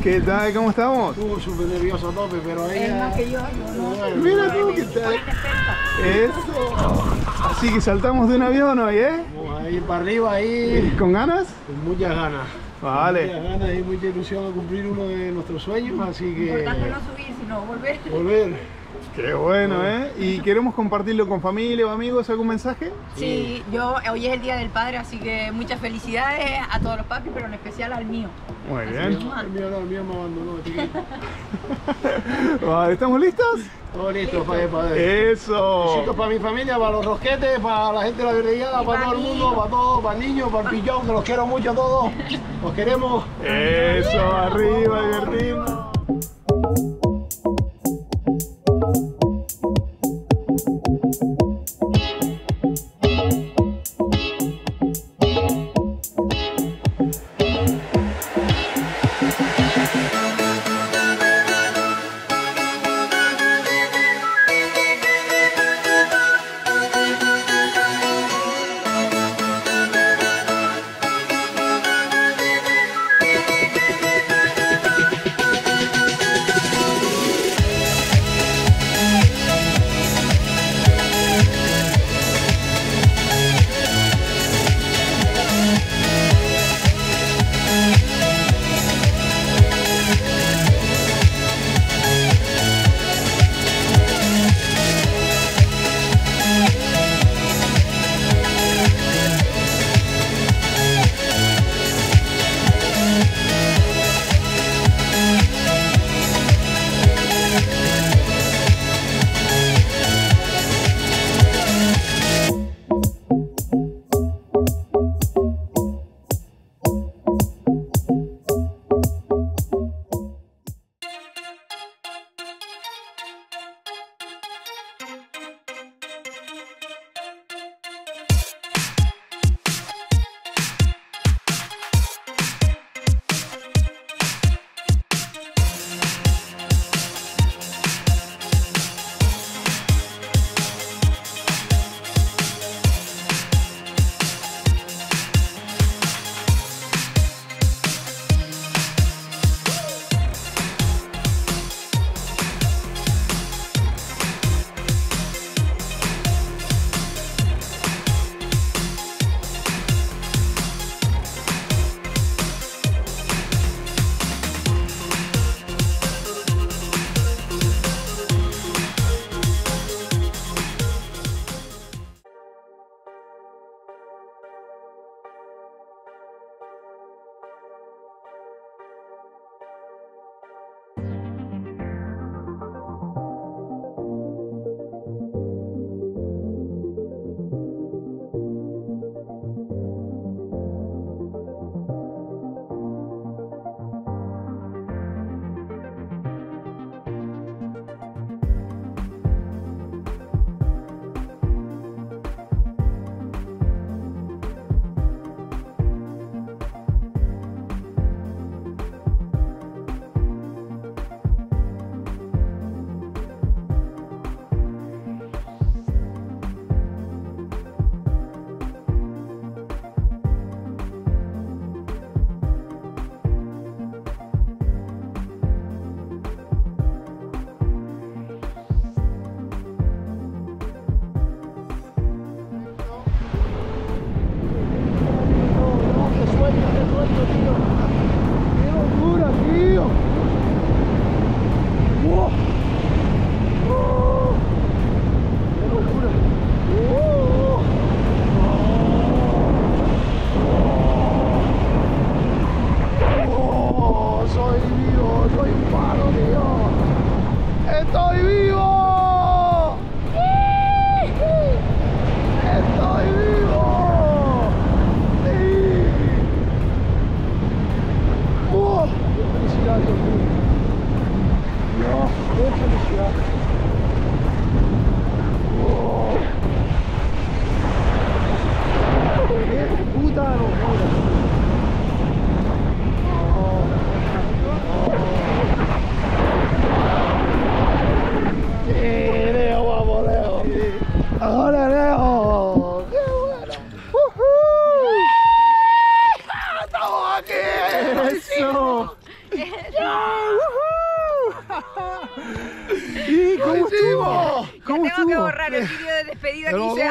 ¿Qué tal? ¿Cómo estamos? Estuvo súper nervioso a tope, pero ella... Es más que yo no. Bueno, Mira tú, ¿qué tal? Eso. Así que saltamos de un avión hoy, ¿eh? Vamos a ir para arriba ahí ¿Con ganas? con muchas ganas. Vale. Muchas ganas y mucha ilusión a cumplir uno de nuestros sueños, así que... Importante no subir, sino volver. Volver. Qué bueno, ¿eh? ¿Y queremos compartirlo con familia o amigos? ¿Algún mensaje? Sí, hoy es el Día del Padre, así que muchas felicidades a todos los papis, pero en especial al mío. Muy El bien. mío no, el mío me abandonó. Así que... Vale, ¿estamos listos? Todo listo, padre. Eso. Besitos para mi familia, para los rosquetes, para la gente de la virreillada, para todo el mundo, para todos, para el niño, para el pillón, que los quiero mucho a todos. Los queremos. Eso, arriba, divertirnos.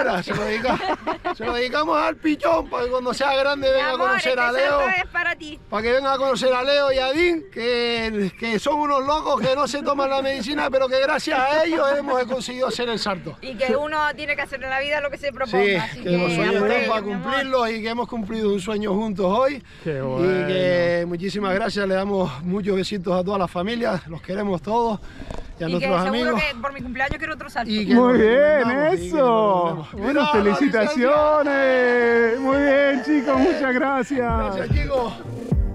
mira, se lo dedicamos al pichón para que cuando sea grande venga a conocer a Leo. Es para ti. Para que venga a conocer a Leo y a Dean, que son unos locos que no se toman la medicina, pero que gracias a ellos hemos conseguido hacer el salto. Y que uno tiene que hacer en la vida lo que se proponga. Sí, así que los sueños están para mi amor. cumplirlos y que hemos cumplido un sueño juntos hoy. Qué bueno. Y que muchísimas gracias, le damos muchos besitos a todas las familias, los queremos todos y a Y que nuestros seguro amigos. que por mi cumpleaños quiero otro salto. Y que Muy nos bien, recomendamos, y que eso. nos recomendamos. Bueno, Mira, felicitaciones. Muy bien, chicos, muchas gracias. Gracias, chicos.